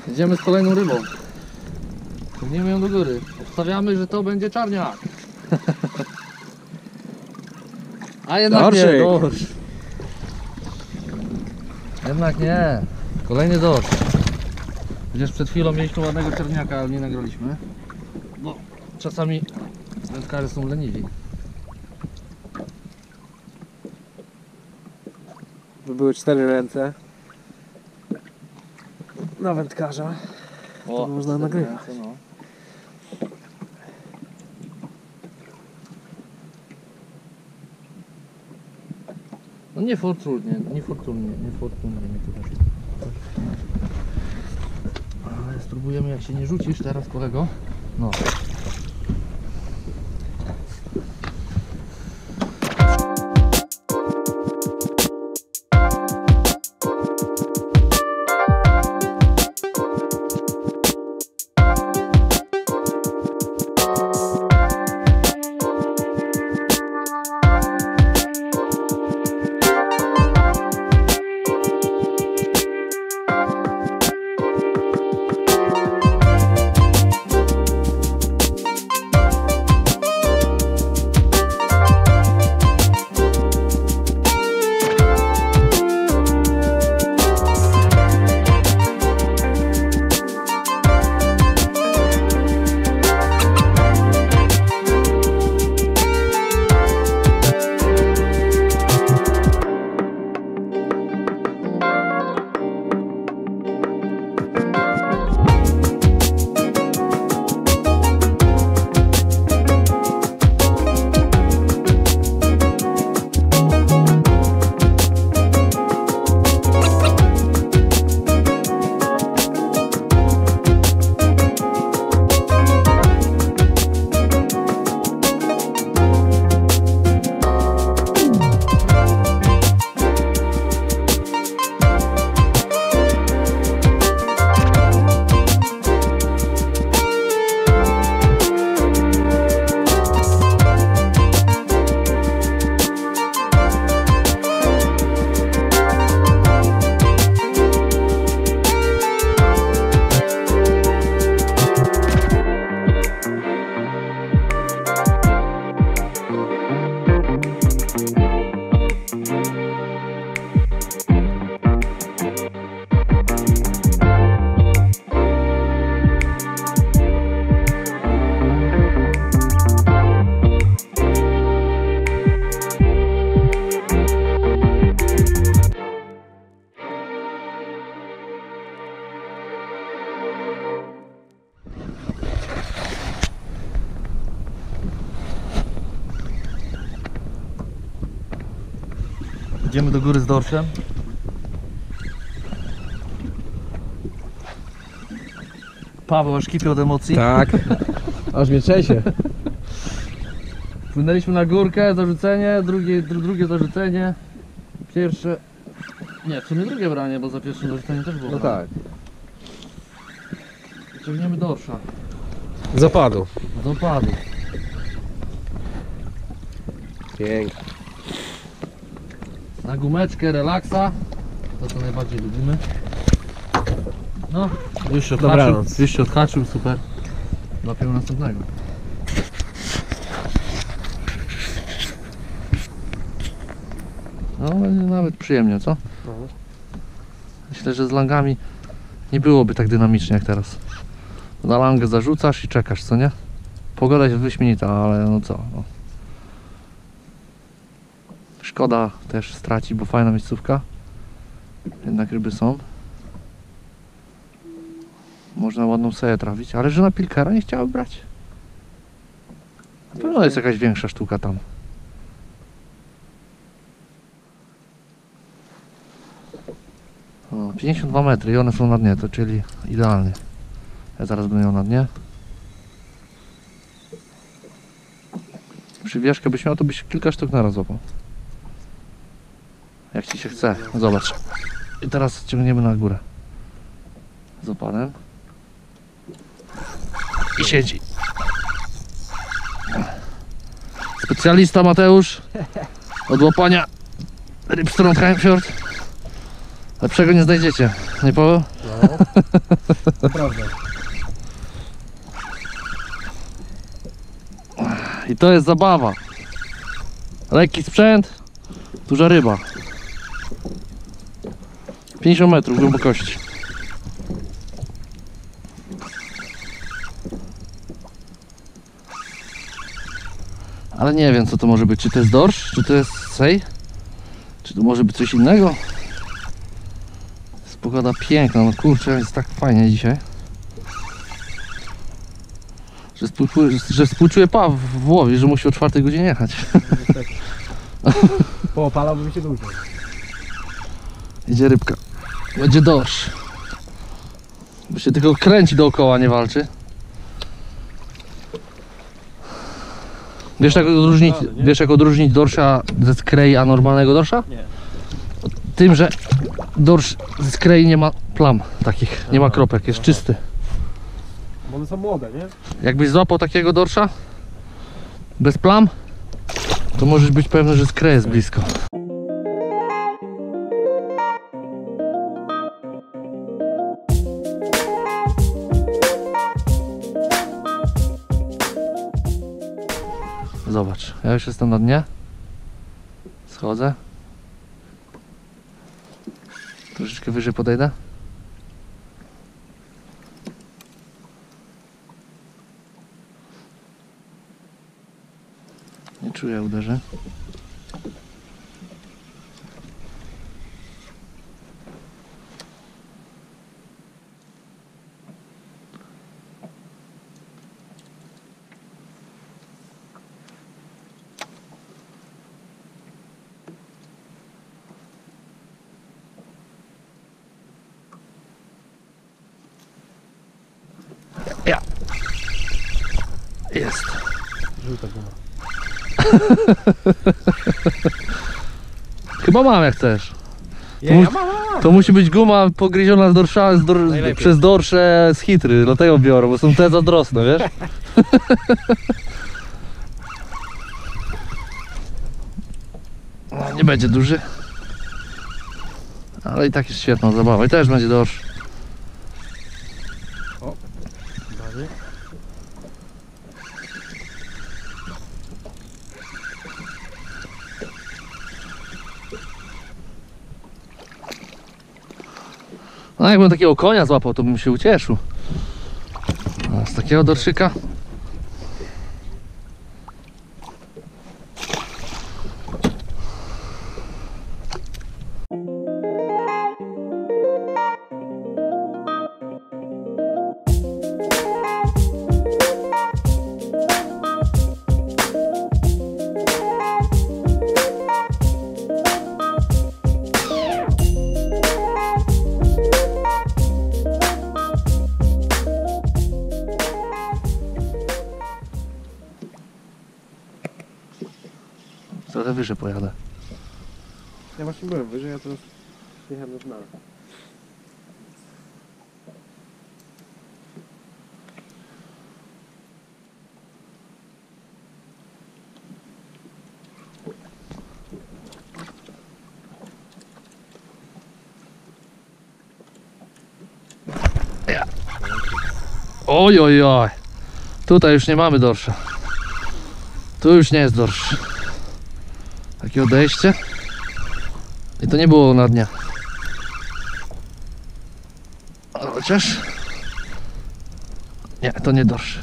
Idziemy z kolejną rybą. Ciągniemy ją do góry. Obstawiamy, że to będzie czarniak. A jednak Dorszyk. nie, dorsz. Jednak nie. Kolejny dorsz. Chociaż przed chwilą mieliśmy ładnego czarniaka, ale nie nagraliśmy. Bo czasami wędkarze są leniwi. By były 4 ręce na wędkarza, to można nagrywać. No. No niefortunnie mi to wyszło. Ale spróbujemy, jak się nie rzucisz teraz, kolego. No. Idziemy do góry z dorszem. Paweł aż kipi od emocji. Tak, aż mnie trzęsie. Płynęliśmy na górkę, zarzucenie, drugie zarzucenie, pierwsze... Nie, w sumie drugie branie, bo za pierwszym zarzuceniem też było. No branie. tak. Ciągniemy dorsza. Z opadu. Z opadu. Pięknie. Na gumeczkę, relaksa. To co najbardziej lubimy. No, już się odhaczył, Dobranoc. już się odhaczył, super. Łapiemy następnego. No, będzie nawet przyjemnie, co? Myślę, że z langami nie byłoby tak dynamicznie jak teraz. Na langę zarzucasz i czekasz, co nie? Pogoda jest wyśmienita, ale no co? No. Szkoda też stracić, bo fajna miejscówka. Jednak ryby są. Można ładną seję trafić, ale że na pilkera nie chciały brać. Na pewno jest jakaś większa sztuka tam. O, 52 metry i one są na dnie, to czyli idealnie. Ja zaraz będę ją na dnie. Przywieszkę byś miał, to byś kilka sztuk naraz złapał. Jak ci się chce, zobacz. I teraz ciągniemy na górę. Z opadem. I siedzi. Specjalista Mateusz od łapania ryb z Trondheimfjord. Lepszego nie znajdziecie, nie Paweł? No, naprawdę. I to jest zabawa. Lekki sprzęt, duża ryba. 50 metrów głębokości. Ale nie wiem, co to może być. Czy to jest dorsz? Czy to jest sej? Czy to może być coś innego? Jest pogoda piękna. No kurczę, jest tak fajnie dzisiaj. Że współczuję Pawłowi, że musi o 4 godzinie jechać. Poopalałbym się dużo. Idzie rybka. Będzie dorsz. Bo się tylko kręci dookoła, nie walczy. Wiesz jak odróżnić dorsza ze skrei a normalnego dorsza? Nie. Tym, że dorsz ze skrei nie ma plam takich, nie ma kropek, jest czysty. Bo one są młode, nie? Jakbyś złapał takiego dorsza bez plam, to możesz być pewny, że skrej jest blisko. Zobacz, ja już jestem na dnie. Schodzę. Troszeczkę wyżej podejdę. Nie czuję uderzeń. Ja. Jest. Żółta guma. Chyba mam jak chcesz. Ja mam. To musi być guma pogryziona Najlepiej. przez dorsze z hitry, dlatego biorę, bo są te zazdrosne, wiesz? No, nie będzie duży. Ale i tak jest świetna zabawa i też będzie dorsz. Dalej. No jakbym takiego konia złapał, to bym się ucieszył. A z takiego dorszyka. Trochę wyżej pojadę. Ja właśnie byłem wyżej, a teraz jechałem na dno. Oj, oj, oj. Tutaj już nie mamy dorsza. Tu już nie jest dorsz. Takie odejście. I to nie było na dnie. Chociaż... Nie, to nie dorsz.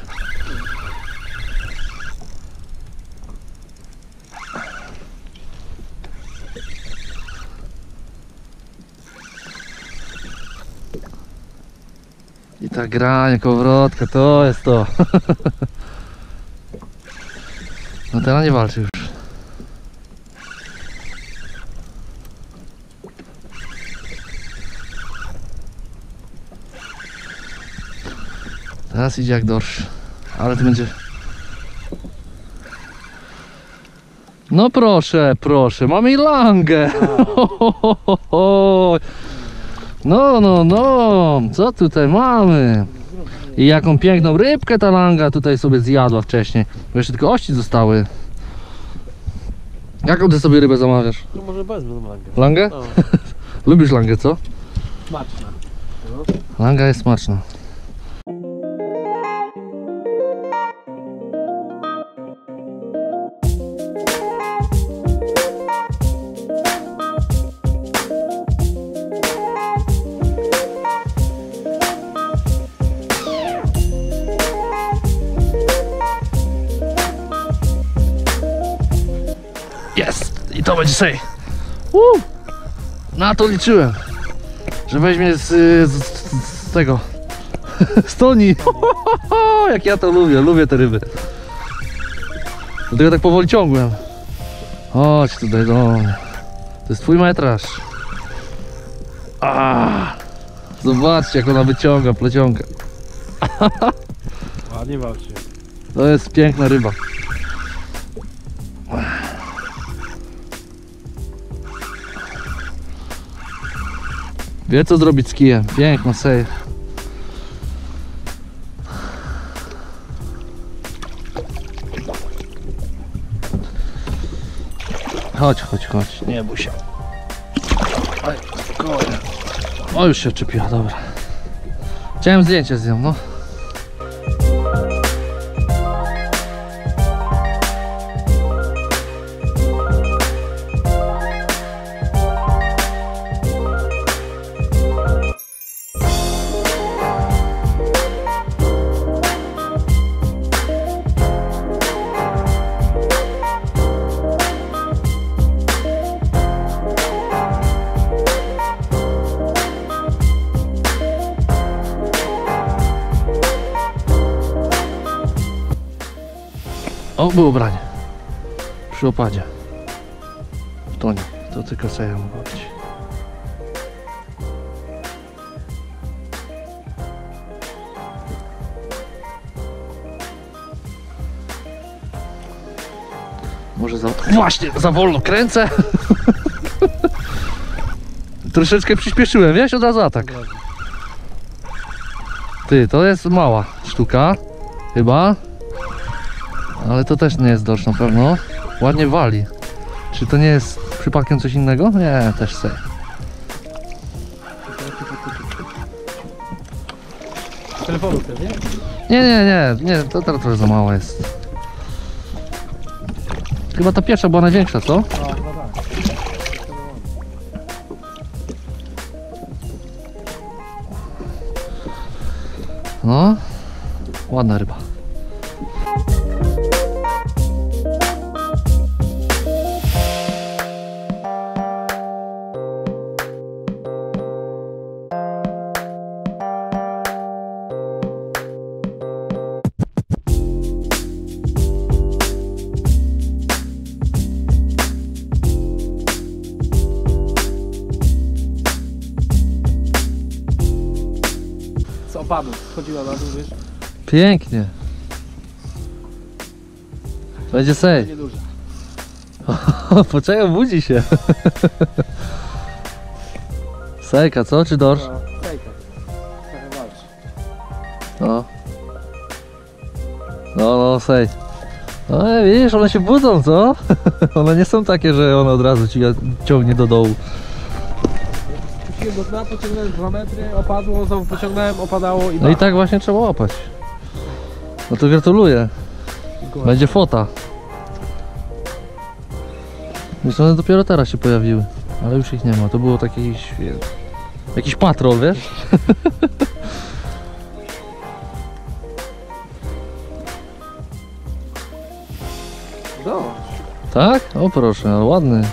I ta granie, kołowrotka, to jest to. No teraz nie walczy już. Teraz idzie jak dorsz. Ale to będzie... No proszę, proszę, mamy i langę. No, no, no, co tutaj mamy? I jaką piękną rybkę ta langa tutaj sobie zjadła wcześniej. Bo jeszcze tylko ości zostały. Jaką ty sobie rybę zamawiasz? No może bez langę. Langę? No. Lubisz langę, co? Smaczna. Langa jest smaczna. Jest! I to będzie sej. Na to liczyłem, że weźmie z tego z toni. Jak ja to lubię te ryby. Dlatego tak powoli ciągłem. Chodź tutaj do mnie. To jest twój metraż. Zobaczcie, jak ona wyciąga plecionkę. Ładnie walczy. To jest piękna ryba. Wie co zrobić z kijem. Piękna sej. Chodź. Nie bój się. Oj, spokojnie. O, już się odczepiła, dobra. Chciałem zdjęcie z nią, no. O, było branie. Przy opadzie. To nie, to tylko sobie mogło być. Może za... Właśnie, za wolno kręcę. Troszeczkę przyspieszyłem, wiesz? Od razu atak. Ty, to jest mała sztuka. Chyba. Ale to też nie jest dorsz na pewno. Ładnie wali. Czy to nie jest przypadkiem coś innego? Nie, też sobie. Telefonu też, nie? Nie, to teraz trochę za mała jest. Chyba ta pierwsza była największa, co? No tak. No, ładna ryba. Z opadów schodziła na dół, wiesz? Pięknie. Będzie sej. Nieduża. Poczekaj, budzi się. Sejka, co? Czy dorsz? No, fejka. Trochę walczy. No. No, sej. No widzisz, one się budzą, co? One nie są takie, że one od razu ci ciągnie do dołu. Puściłem do dna, pociągnąłem 2 metry, opadło, znowu pociągnąłem, opadało i No i tak właśnie trzeba łapać. No to gratuluję. Będzie fota. Wiesz, one dopiero teraz się pojawiły. Ale już ich nie ma. To było taki... Jakiś patrol, wiesz? No. Tak? O proszę, ale ładny.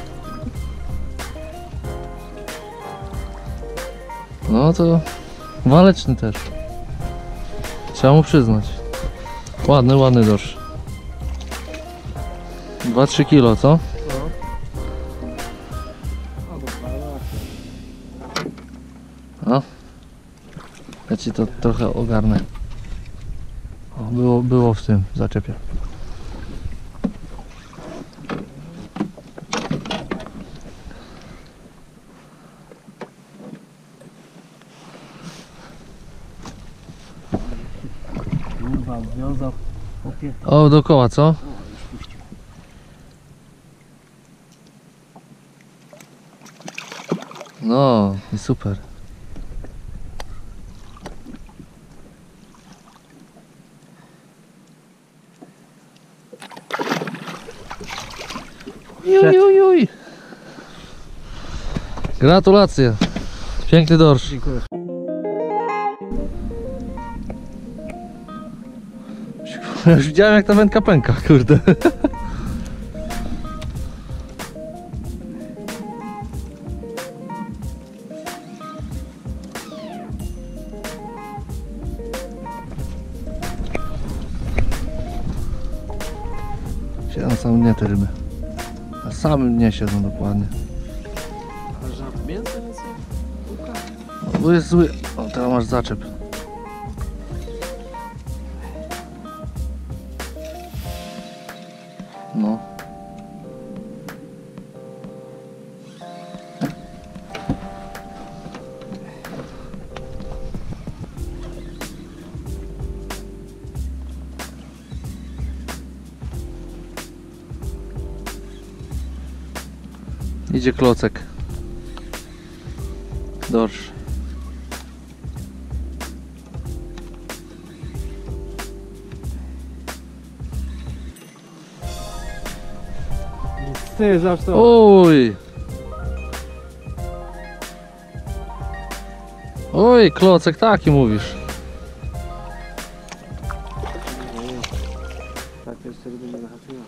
No to waleczny też. Trzeba mu przyznać. Ładny dorsz. 2-3 kilo, co? No. Ja ci to trochę ogarnę. O, było w tym zaczepie. Kurwa, wiązał. O, dookoła, co? No i super. Juj. Gratulacje. Piękny dorsz. Dziękuję. Ja już widziałem jak ta wędka pęka, kurde. Siedzą na samym dnie te ryby. Na samym dnie siedzą dokładnie. Ale że na mięso nic nie puka? O, bo jest zły. O, teraz masz zaczep. No. Idzie klocek. Dorsz. Ty, zawsze to. Oj! Oj, klocek taki mówisz. Tak, jeszcze ryby nie zahaczyła.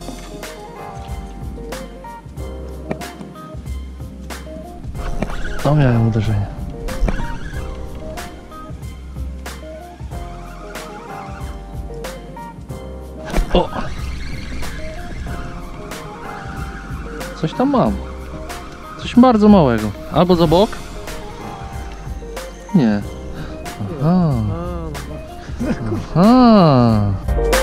To miałem uderzenie. O! Coś tam mam. Coś bardzo małego. Albo za bok? Nie. Aha. A, no. Aha.